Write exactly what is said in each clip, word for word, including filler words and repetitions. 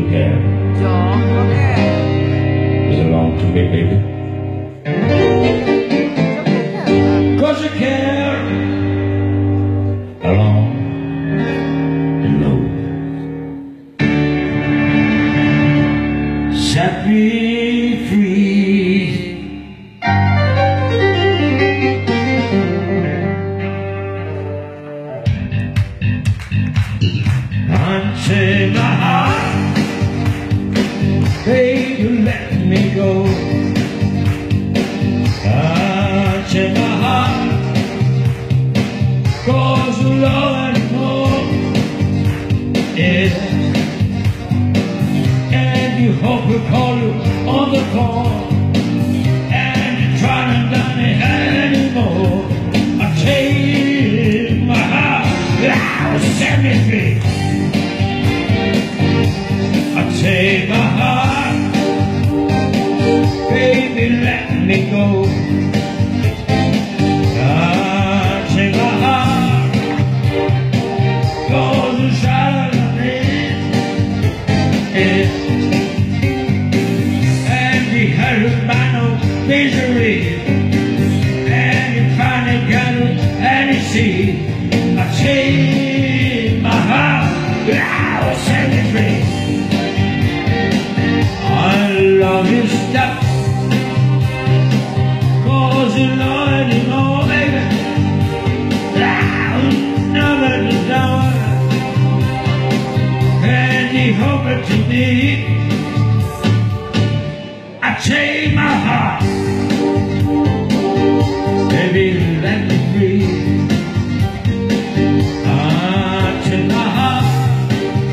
care? Ja, jag care. Does it belong to me, baby? Cause you care along the road. Set me free. Unchain my heart, baby, let me go. Unchain my heart, cause you love anymore. Yeah. And you hope we call you on the phone, and you're trying to done it anymore. I chain my heart, now set me free. Take my heart, baby, let me go. Ah, take my heart, cause the shadow of me, yeah. And he hurt by no misery, and you finally got it, and you see, I take my heart, now set me free. Love your stuff, cause you know anymore, baby. I'll never discover, and you hope it to me. I take my heart, baby, let me free. I take my heart,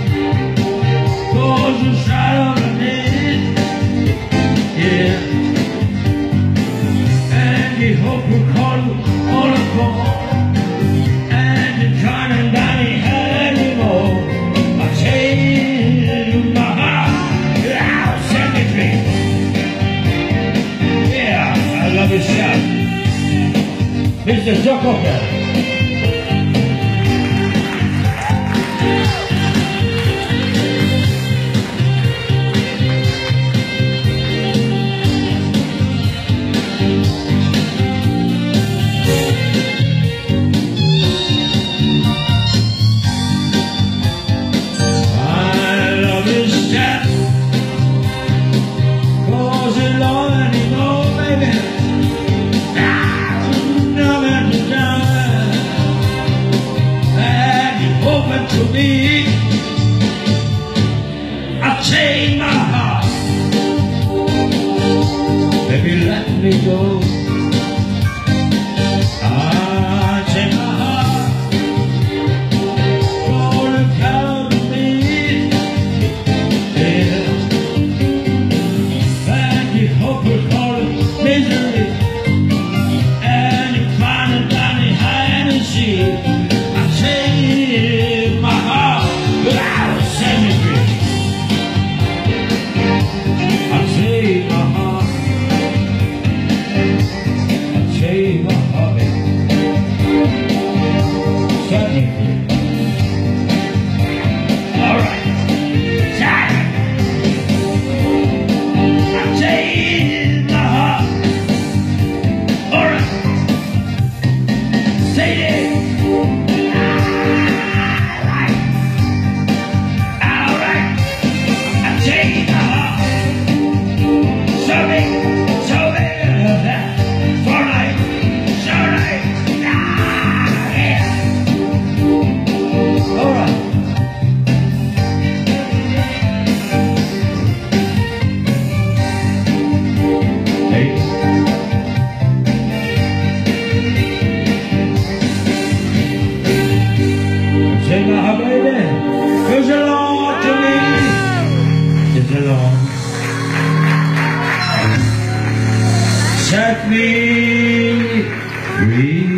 cause you shadow of me. Hope you call on the phone, and you're trying to dine it anymore. I change my heart, I'll set me free. Yeah, I love your shout, Mister Zuckerberg. To me, I chain my heart, baby, let me go. I chain my heart, gonna count me, yeah. And you hope we call it misery, and you find it down behind the sea. I chain my heart, but I will set me free. I take my heart, I take my heart, set me free. All right, time. I take my heart. All right, say it. Take my heart, baby, cause you belong to me. It belongs. Set me free.